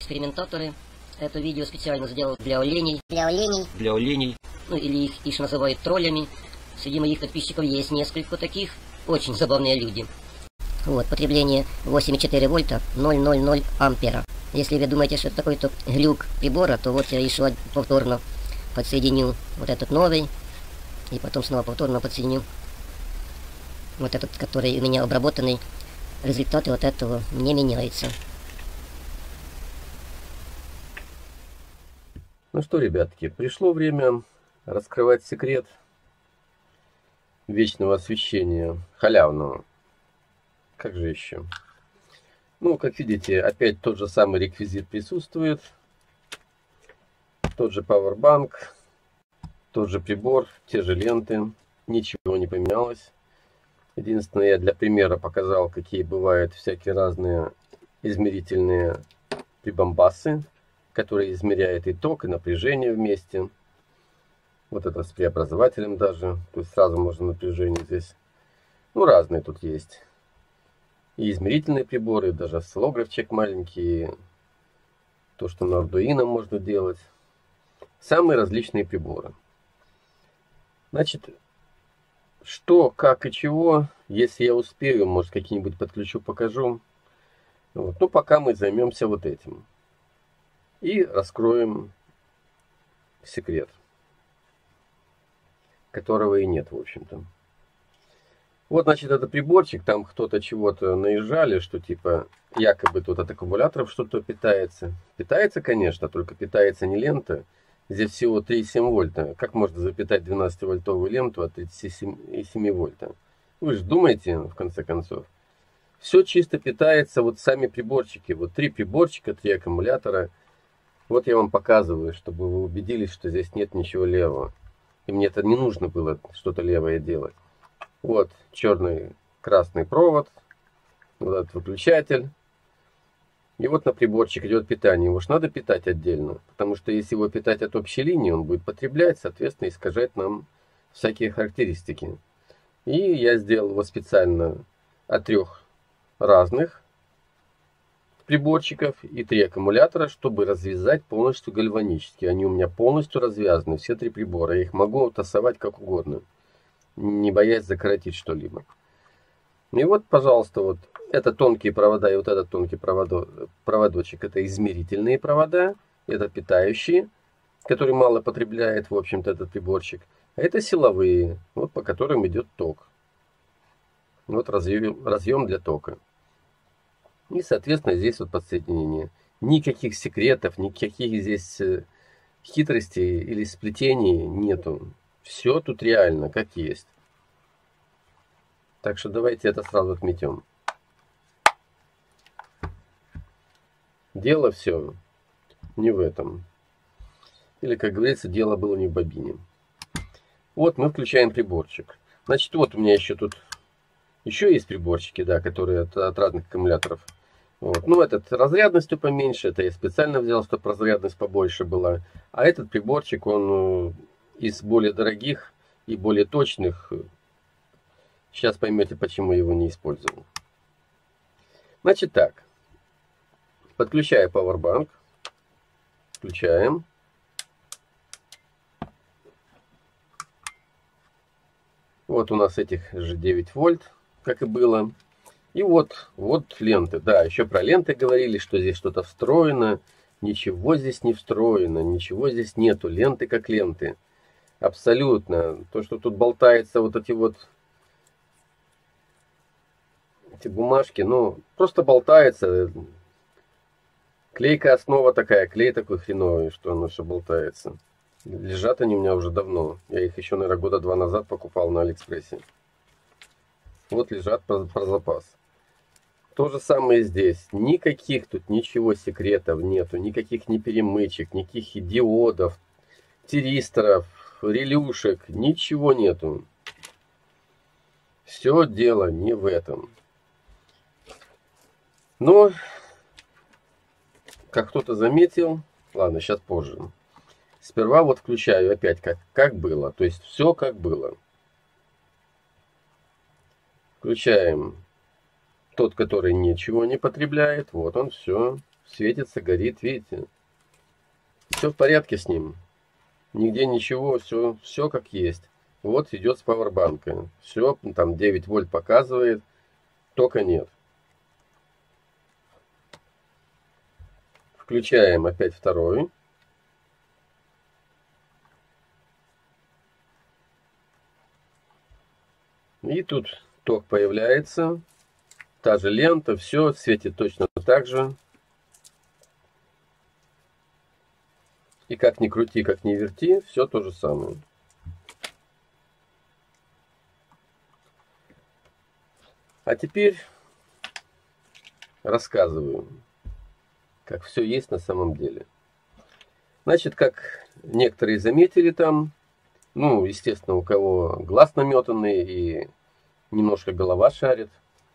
экспериментаторы. Это видео специально сделал для оленей. Ну или их еще называют троллями. Среди моих подписчиков есть несколько таких. Очень забавные люди. Вот, потребление 8,4 вольта, 0,00 ампера. Если вы думаете, что это какой-то глюк прибора, то вот я еще повторно подсоединю вот этот новый. И потом снова повторно подсоединю вот этот, который у меня обработанный. Результаты вот этого не меняются. Ну что, ребятки, пришло время раскрывать секрет вечного освещения, халявного. Как же еще? Ну, как видите, опять тот же самый реквизит присутствует. Тот же пауэрбанк, тот же прибор, те же ленты. Ничего не поменялось. Единственное, я для примера показал, какие бывают всякие разные измерительные прибамбасы, которые измеряют и ток, и напряжение вместе. Вот это с преобразователем даже. То есть сразу можно напряжение здесь. Ну, разные тут есть. И измерительные приборы, даже осциллографчик маленький. То, что на Arduino можно делать. Самые различные приборы. Значит, что, как и чего, если я успею, может, какие-нибудь подключу, покажу. Вот. Ну, пока мы займемся вот этим. И раскроем секрет, которого и нет, в общем-то. Вот, значит, это приборчик, там кто-то чего-то наезжали, что типа якобы тут от аккумуляторов что-то питается. Питается, конечно, только питается не лента. Здесь всего 3,7 вольта. Как можно запитать 12-вольтовую ленту от 37,7 вольта? Вы же думаете, в конце концов. Все чисто питается, вот сами приборчики. Вот 3 приборчика, 3 аккумулятора. Вот я вам показываю, чтобы вы убедились, что здесь нет ничего левого. И мне это не нужно было что-то левое делать. Вот черный, красный провод. Вот этот выключатель. И вот на приборчик идет питание. Его же надо питать отдельно. Потому что если его питать от общей линии, он будет потреблять, соответственно, искажать нам всякие характеристики. И я сделал его специально от 3 разных приборчиков и 3 аккумулятора, чтобы развязать полностью гальванически. Они у меня полностью развязаны, все 3 прибора. Я их могу тасовать как угодно, не боясь закоротить что-либо. И вот, пожалуйста, вот это тонкие провода и вот этот тонкий проводочек. Это измерительные провода, это питающие, которые мало потребляет, в общем-то, этот приборчик. А это силовые, вот по которым идет ток. Вот разъем для тока. И, соответственно, здесь вот подсоединение. Никаких секретов, никаких здесь хитростей или сплетений нету. Все тут реально, как есть. Так что давайте это сразу отметим. Дело все не в этом. Или, как говорится, дело было не в бобине. Вот мы включаем приборчик. Значит, вот у меня еще тут еще есть приборчики, да, которые от разных аккумуляторов. Вот. Ну, этот разрядностью поменьше, это я специально взял, чтобы разрядность побольше была. А этот приборчик, он из более дорогих и более точных. Сейчас поймете, почему я его не использовал. Значит так. Подключаю Powerbank. Включаем. Вот у нас этих же 9 вольт, как и было. И вот ленты. Да, еще про ленты говорили, что здесь что-то встроено. Ничего здесь не встроено, ничего здесь нету. Ленты как ленты. Абсолютно. То, что тут болтается, вот эти бумажки, ну, просто болтается. Клейкая основа такая, клей такой хреновый, что оно все болтается. Лежат они у меня уже давно. Я их еще, наверное, года 2 назад покупал на Алиэкспрессе. Вот лежат про запас. То же самое здесь. Никаких тут ничего секретов нету. Никаких ни перемычек, никаких диодов, тиристоров, релюшек. Ничего нету. Все дело не в этом. Но, как кто-то заметил, ладно, сейчас позже. Сперва вот включаю опять как было. То есть все как было. Включаем тот, который ничего не потребляет. Вот он, все. светится, горит, видите? Все в порядке с ним. Нигде ничего, все как есть. Вот идет с пауэрбанка. Все, там 9 вольт показывает, тока нет. Включаем опять второй. И тут ток появляется. Та же лента, все светит точно так же. И как ни крути, как ни верти, все то же самое. А теперь рассказываю, как все есть на самом деле. Значит, как некоторые заметили там, ну, естественно, у кого глаз наметанный и немножко голова шарит.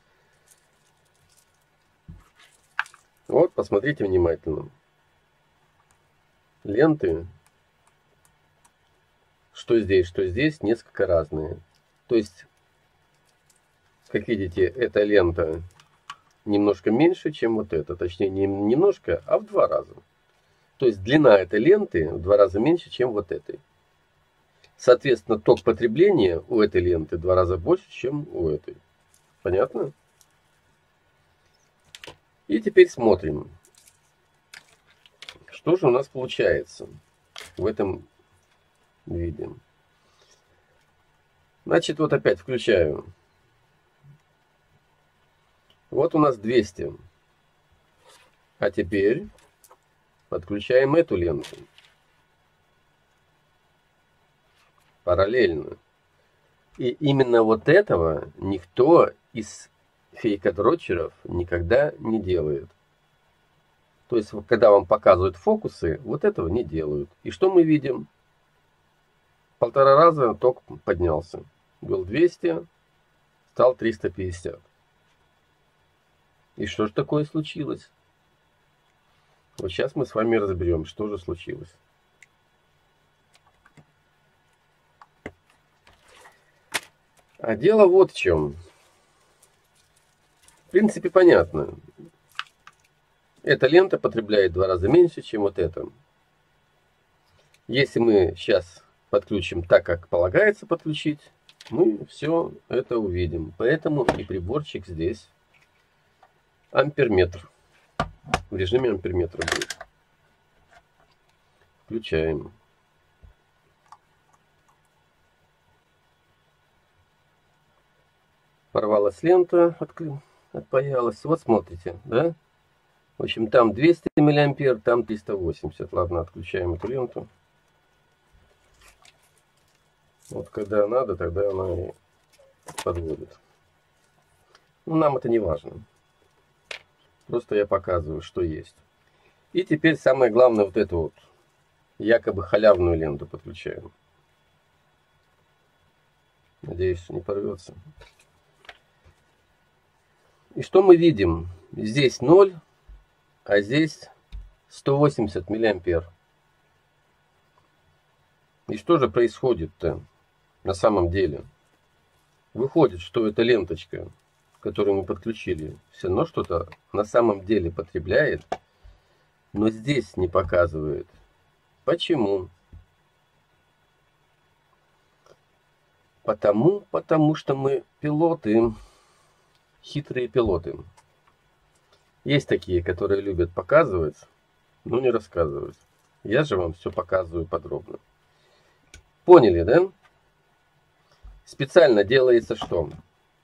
Вот, посмотрите внимательно. Ленты, что здесь, несколько разные. То есть, как видите, эта лента немножко меньше, чем вот эта. Точнее, не немножко, а в 2 раза. То есть, длина этой ленты в 2 раза меньше, чем вот этой. Соответственно, ток потребления у этой ленты в 2 раза больше, чем у этой. Понятно? И теперь смотрим, что же у нас получается в этом виде. Значит, вот опять включаю. Вот у нас 200. А теперь подключаем эту ленту. Параллельно. И именно вот этого никто из фейкодротчеров никогда не делает. То есть, когда вам показывают фокусы, вот этого не делают. И что мы видим? 1,5 раза ток поднялся. Был 200, стал 350. И что же такое случилось? Вот сейчас мы с вами разберем, что же случилось. А дело вот в чем. В принципе, понятно. Эта лента потребляет в 2 раза меньше, чем вот эта. Если мы сейчас подключим так, как полагается подключить, мы все это увидим. Поэтому и приборчик здесь амперметр. В режиме амперметра будет. Включаем. Порвалась лента, отпаялась. Вот смотрите, да? В общем, там 200 миллиампер, там 380. Ладно, отключаем эту ленту. Вот когда надо, тогда она и подводит. Ну, нам это не важно. Просто я показываю, что есть. И теперь самое главное, вот эту вот якобы халявную ленту подключаем. Надеюсь, не порвется. И что мы видим? Здесь 0, а здесь 180 миллиампер. И что же происходит-то на самом деле? Выходит, что эта ленточка, которую мы подключили, все равно что-то на самом деле потребляет, но здесь не показывает. Почему? Потому что мы пилоты, хитрые пилоты. Есть такие, которые любят показывать, но не рассказывать. Я же вам все показываю подробно. Поняли, да? Специально делается что?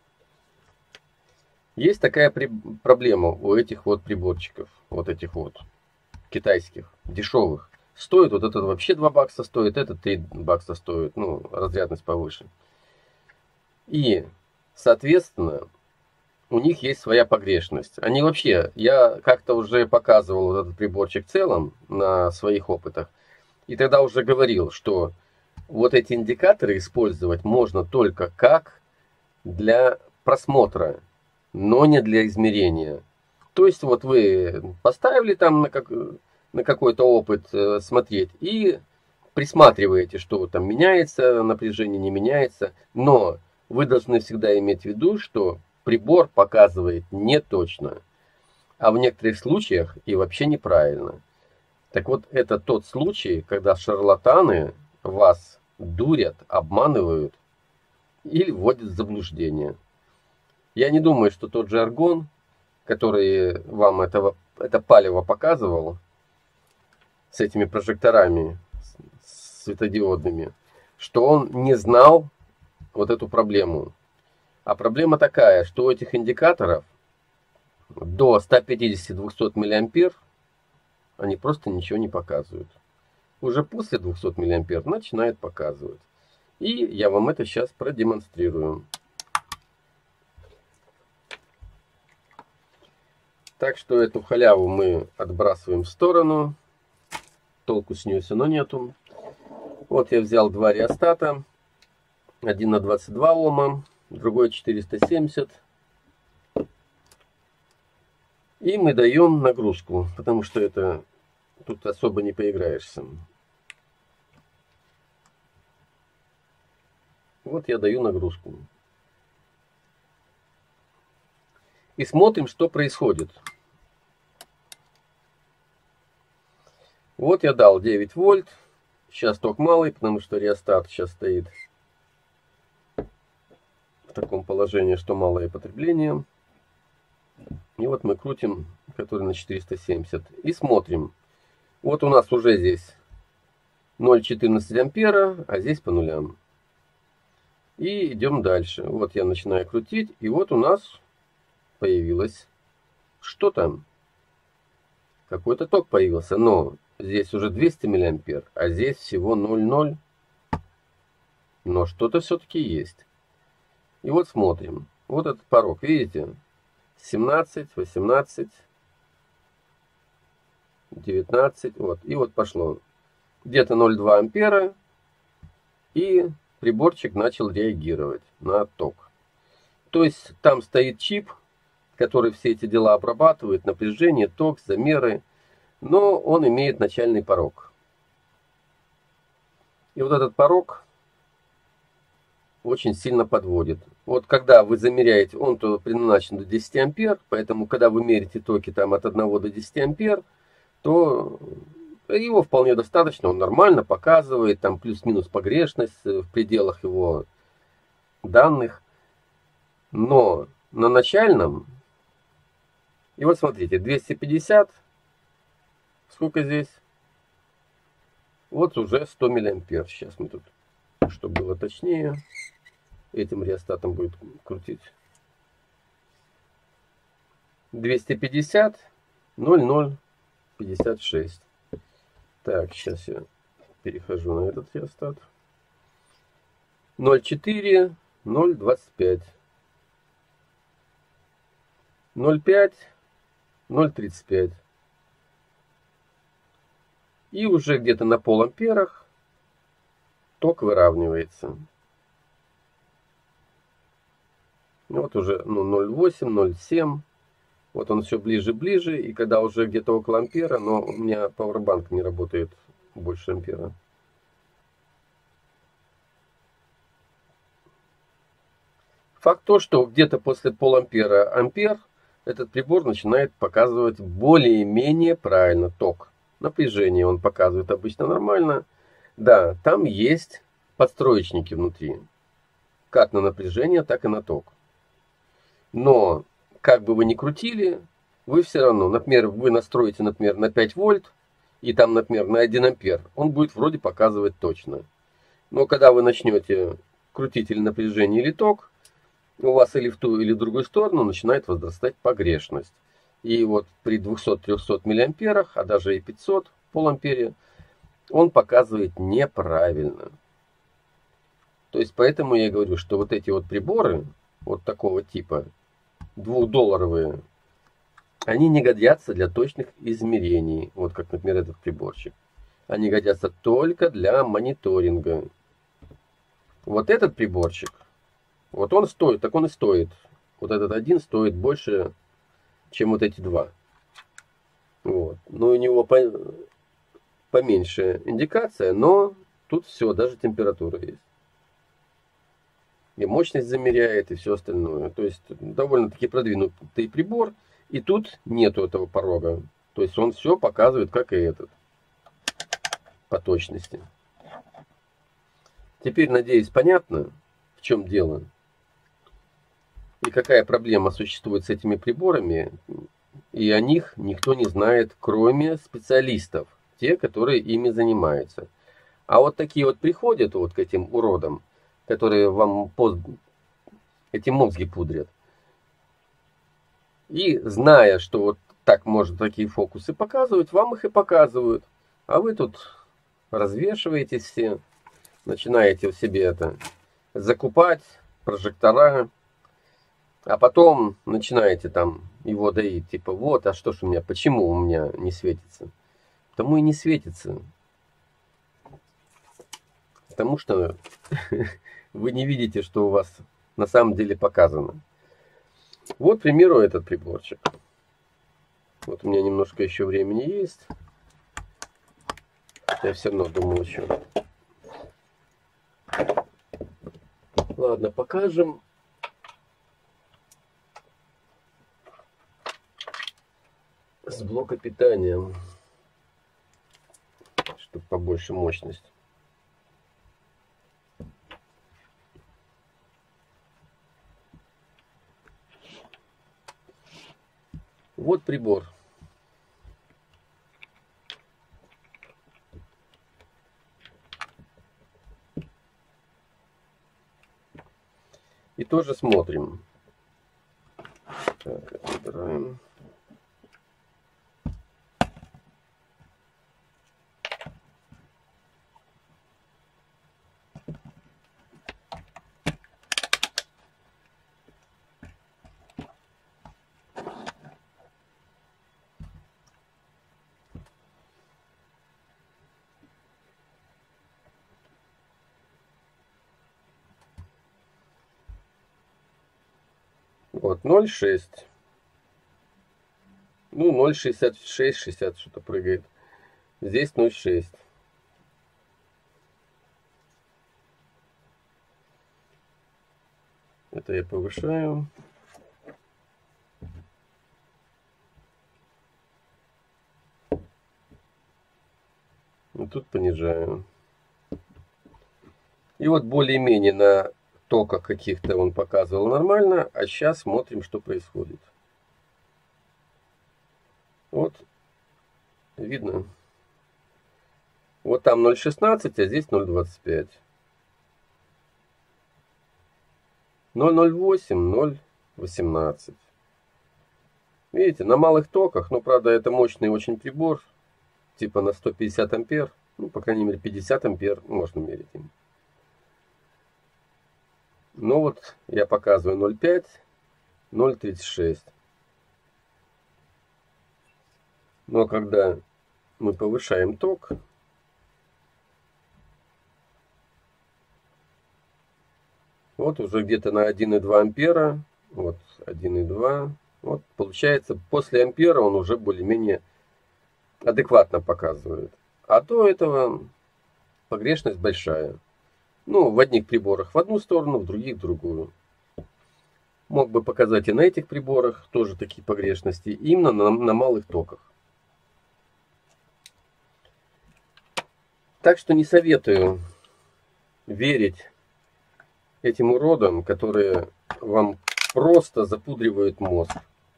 Есть такая проблема у этих вот приборчиков, вот этих вот китайских, дешевых. Стоит вот этот вообще 2 бакса стоит, этот 3 бакса стоит, ну, разрядность повыше. И, соответственно, у них есть своя погрешность. Они вообще, я как-то уже показывал вот этот приборчик в целом на своих опытах. И тогда уже говорил, что вот эти индикаторы использовать можно только как для просмотра, но не для измерения. То есть вот вы поставили там на какой-то опыт смотреть и присматриваете, что там меняется, напряжение не меняется. Но вы должны всегда иметь в виду, что прибор показывает не точно. а в некоторых случаях и вообще неправильно. Так вот, это тот случай, когда шарлатаны вас дурят, обманывают или вводят в заблуждение. Я не думаю, что тот же аргон, который вам это палево показывал, с этими прожекторами светодиодными, что он не знал вот эту проблему. А проблема такая, что у этих индикаторов до 150-200 мА они просто ничего не показывают. Уже после 200 мА начинает показывать. И я вам это сейчас продемонстрирую. Так что эту халяву мы отбрасываем в сторону. Толку с нее все равно нету. Вот я взял два реостата. Один на 22 Ома, другой 470. И мы даем нагрузку, потому что это тут особо не поиграешься. Вот я даю нагрузку. И смотрим, что происходит. Вот я дал 9 вольт. Сейчас ток малый, потому что реостат сейчас стоит в таком положении, что малое потребление. И вот мы крутим, который на 470. И смотрим. Вот у нас уже здесь 0,14 ампера, а здесь по нулям. И идем дальше. Вот я начинаю крутить. И вот у нас появилось что там? Какой-то ток появился. Но здесь уже 200 мА, а здесь всего 0,0. Но что-то все-таки есть. И вот смотрим. Вот этот порог, видите? 17, 18, 19. Вот. И вот пошло. Где-то 0,2 ампера. И приборчик начал реагировать на ток. То есть там стоит чип, который все эти дела обрабатывает. Напряжение, ток, замеры. Но он имеет начальный порог. И вот этот порог очень сильно подводит. Вот когда вы замеряете, он то предназначен до 10 ампер, поэтому когда вы мерите токи там от 1 до 10 ампер, то его вполне достаточно, он нормально показывает, там плюс-минус погрешность в пределах его данных. Но на начальном, и вот смотрите, 250, сколько здесь? Вот уже 100 мА. Сейчас мы тут, чтобы было точнее, этим реостатом будет крутить. 250, 0,056. Так, сейчас я перехожу на этот реостат. 0,4, 0,25. 0,5, 0,35. И уже где-то на поламперах ток выравнивается. Вот уже 0,8, 0,7. Вот он все ближе-ближе. И когда уже где-то около ампера, но у меня пауэрбанк не работает больше ампера. Факт то, что где-то после полампера ампер этот прибор начинает показывать более-менее правильно ток. Напряжение он показывает обычно нормально. Да, там есть подстроечники внутри. Как на напряжение, так и на ток. Но, как бы вы ни крутили, вы все равно, например, вы настроите, например, на 5 вольт, и там, например, на 1 ампер, он будет вроде показывать точно. Но когда вы начнете крутить или напряжение, или ток, у вас или в ту, или в другую сторону начинает возрастать погрешность. И вот при 200-300 мА, а даже и 500 полампере, он показывает неправильно. То есть поэтому я и говорю, что вот эти вот приборы, вот такого типа, $2, они не годятся для точных измерений. Вот как, например, этот приборчик. Они годятся только для мониторинга. Вот этот приборчик, вот он стоит, так он и стоит. Вот этот один стоит больше, чем вот эти два. Вот. Но у него поменьше индикация, но тут все, даже температура есть. И мощность замеряет, и все остальное. То есть довольно-таки продвинутый прибор. И тут нету этого порога. То есть он все показывает, как и этот. По точности. Теперь, надеюсь, понятно, в чем дело. И какая проблема существует с этими приборами. И о них никто не знает, кроме специалистов. Те, которые ими занимаются. А вот такие вот приходят вот к этим уродам, которые вам эти мозги пудрят. И зная, что вот так можно такие фокусы показывать, вам их и показывают. А вы тут развешиваетесь все, начинаете в себе это закупать, прожектора, а потом начинаете там его доить, типа вот, а что ж у меня, почему у меня не светится? Потому и не светится. Потому что вы не видите, что у вас на самом деле показано. Вот, к примеру, этот приборчик. Вот у меня немножко еще времени есть. Я все равно думаю еще. Ладно, покажем. С блока питания. Чтобы побольше мощность. Вот прибор. И тоже смотрим. Так, выбираем. Вот 0,6. Ну, 0,66, 60 что-то прыгает. Здесь 0,6. Это я повышаю. И тут понижаю. И вот более-менее на токах каких-то он показывал нормально, а сейчас смотрим, что происходит. Вот, видно. Вот там 0,16, а здесь 0,25. 0,08, 0,18. Видите, на малых токах, ну, правда, это мощный очень прибор, типа на 150 ампер, ну, по крайней мере, 50 ампер можно мерить им. Ну вот, я показываю 0,5, 0,36. Но когда мы повышаем ток, вот уже где-то на 1,2 ампера, вот 1,2, вот получается после ампера он уже более-менее адекватно показывает. А до этого погрешность большая. Ну, в одних приборах в одну сторону, в других в другую. Мог бы показать и на этих приборах тоже такие погрешности, именно на малых токах. Так что не советую верить этим уродам, которые вам просто запудривают мозг.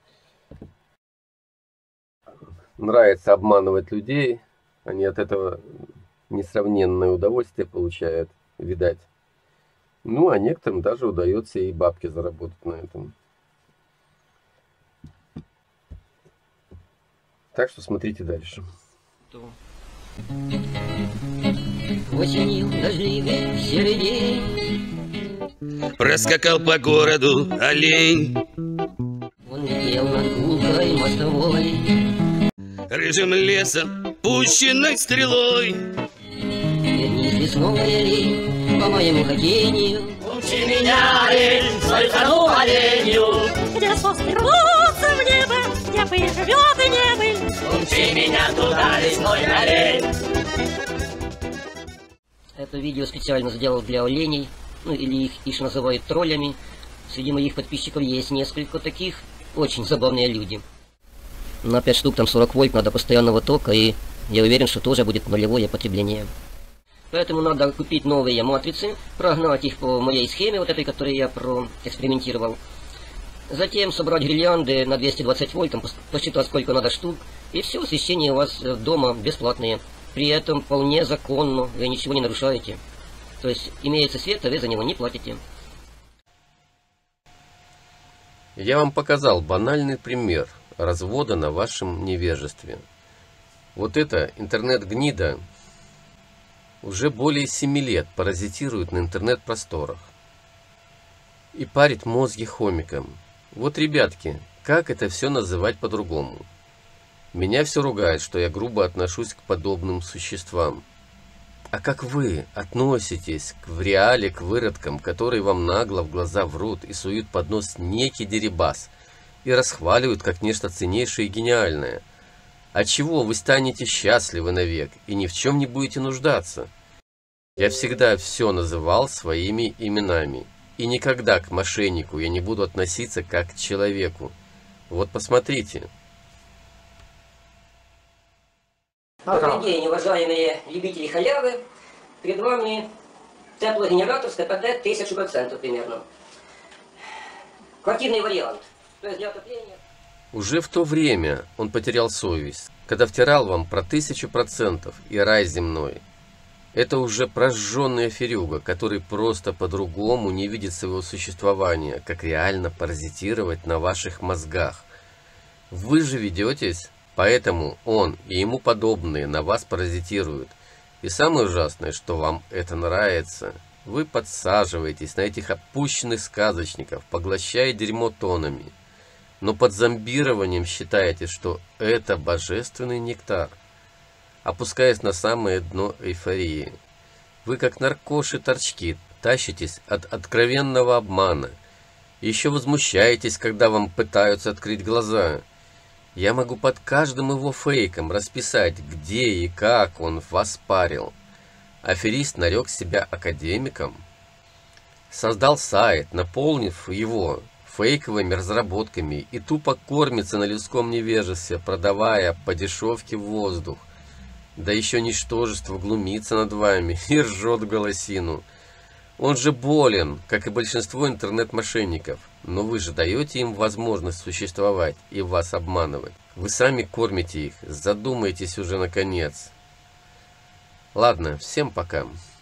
Нравится обманывать людей, они от этого несравненное удовольствие получают. Видать. Ну, а некоторым даже удается и бабки заработать на этом. Так что смотрите дальше. Осенью дождливый серый день проскакал по городу олень. Он летел над гулкой мостовой, Рыжим лесом, пущенной стрелой. вернись весновая лень, по моему хотению. Учи меня, олень, свою кону оленью, где соски рвутся в небо, где пыль живет и небо. учи меня туда, лесной олень. Это видео специально сделал для оленей, ну или их еще называют троллями. Среди моих подписчиков есть несколько таких, очень забавные люди. На 5 штук там 40 вольт надо постоянного тока, и я уверен, что тоже будет нулевое потребление. Поэтому надо купить новые матрицы, прогнать их по моей схеме, вот этой, которую я проэкспериментировал. Затем собрать гирлянды на 220 вольт, посчитать, сколько надо штук, и все, освещение у вас дома бесплатное. При этом вполне законно, вы ничего не нарушаете. То есть имеется свет, а вы за него не платите. Я вам показал банальный пример развода на вашем невежестве. Вот эта интернет-гнида уже более 7 лет паразитирует на интернет-просторах и парит мозги хомикам. Вот, ребятки, как это все называть по-другому? Меня все ругает, что я грубо отношусь к подобным существам. А как вы относитесь в реале к выродкам, которые вам нагло в глаза врут и суют под нос некий дерибас и расхваливают как нечто ценнейшее и гениальное? Отчего вы станете счастливы навек и ни в чем не будете нуждаться? Я всегда все называл своими именами. И никогда к мошеннику я не буду относиться как к человеку. Вот посмотрите. Добрый день, уважаемые любители халявы. Перед вами теплогенератор с КПД 1000% примерно. Квартирный вариант. То есть для отопления... Уже в то время он потерял совесть, когда втирал вам про 1000% и рай земной. Это уже прожженная ферюга, который просто по-другому не видит своего существования, как реально паразитировать на ваших мозгах. Вы же ведетесь, поэтому он и ему подобные на вас паразитируют. И самое ужасное, что вам это нравится. Вы подсаживаетесь на этих опущенных сказочников, поглощая дерьмо тоннами. Но под зомбированием считаете, что это божественный нектар. Опускаясь на самое дно эйфории. Вы как наркоши-торчки тащитесь от откровенного обмана. Еще возмущаетесь, когда вам пытаются открыть глаза. Я могу под каждым его фейком расписать, где и как он вас парил. Аферист нарек себя академиком. Создал сайт, наполнив его фейковыми разработками и тупо кормится на людском невежестве, продавая по дешевке воздух. Да еще ничтожество глумится над вами и ржет в голосину. Он же болен, как и большинство интернет-мошенников. Но вы же даете им возможность существовать и вас обманывать. Вы сами кормите их, задумайтесь уже наконец. Ладно, всем пока.